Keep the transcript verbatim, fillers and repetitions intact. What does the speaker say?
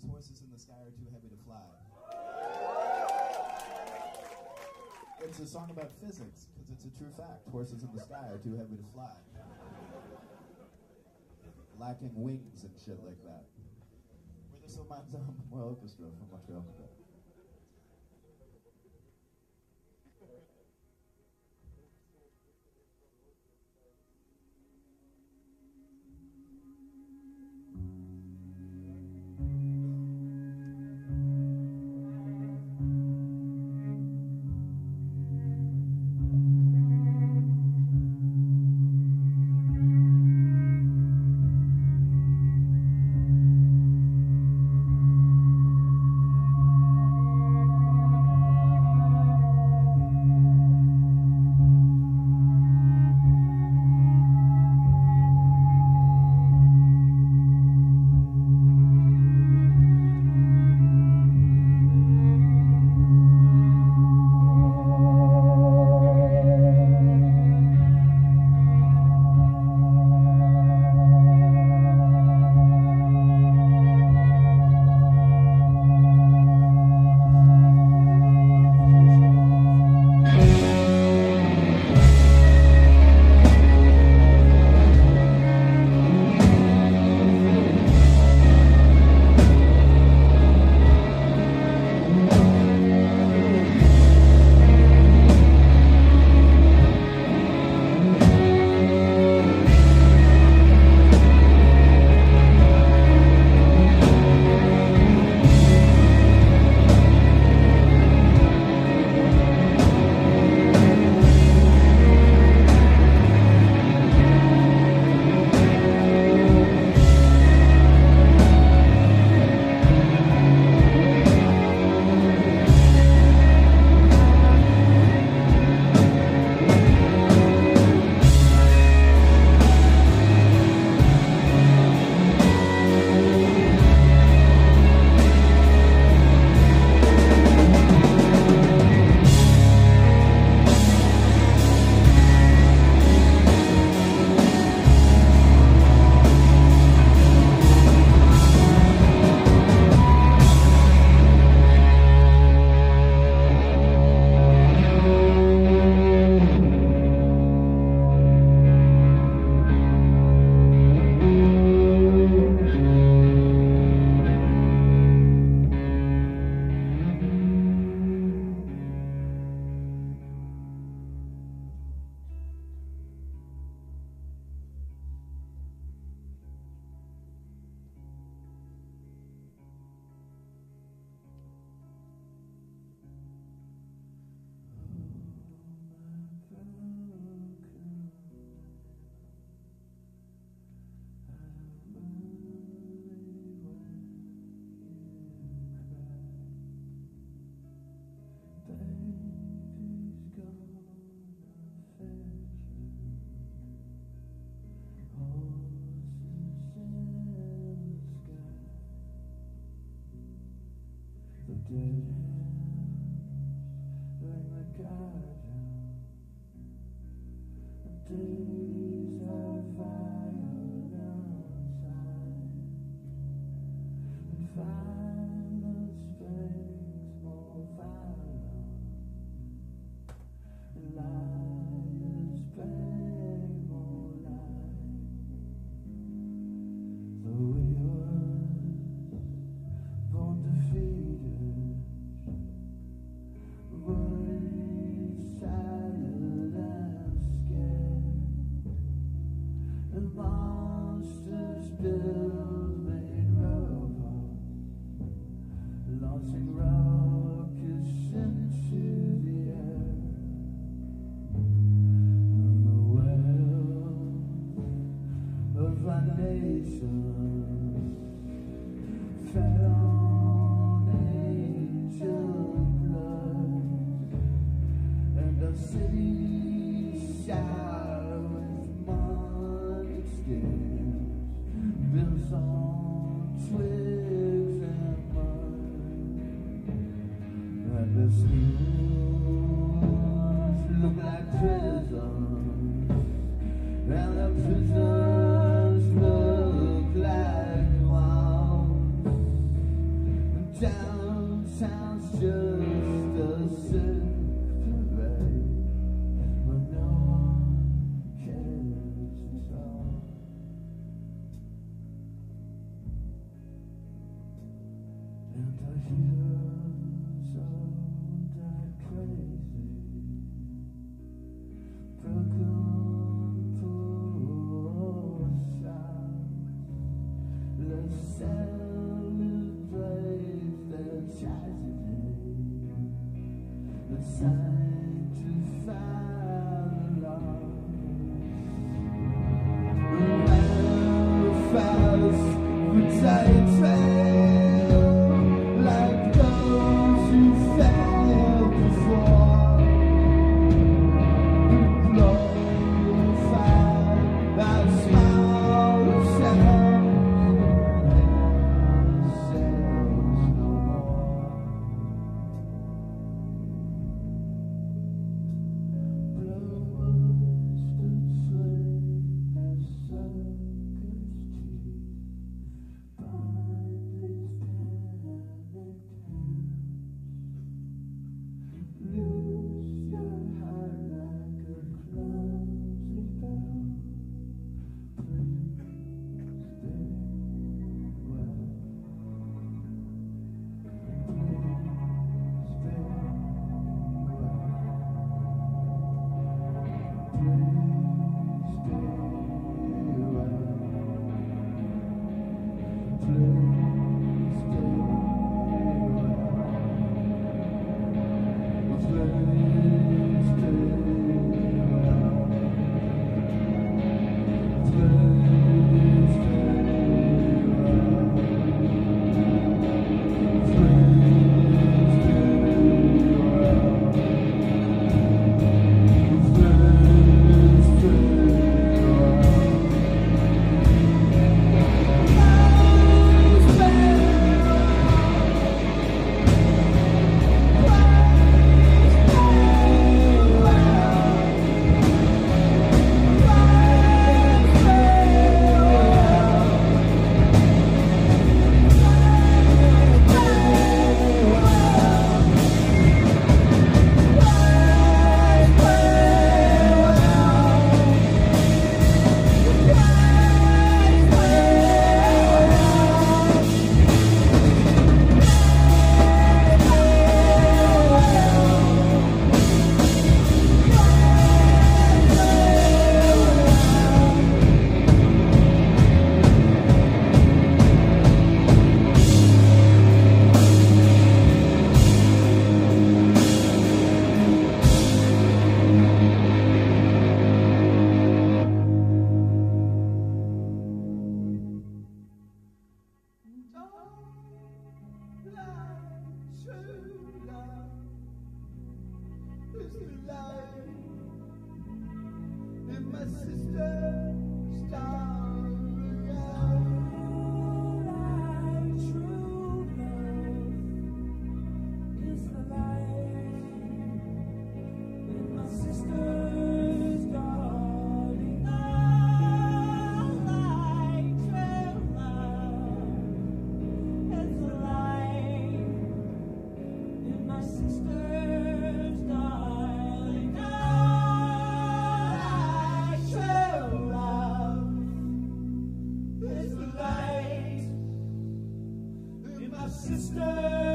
sings "Horses in the Sky Are Too Heavy to Fly." It's a song about physics, because it's a true fact. Horses in the sky are too heavy to fly. Lacking wings and shit like that. We're the Sylmans Memorial Orchestra from Montreal, Quebec. Prisons look like walls. Down sounds just a simple way when no one cares at all. And I hear so that crazy broken poor sounds. Let's celebrate the tragedy, the sanctified love. Around the fast potato, like those who failed before. Glorified by small sound. My sister, starving out. Like true love is the light in my sister's darling out. Like true love is the light in my sister's darling out. Sister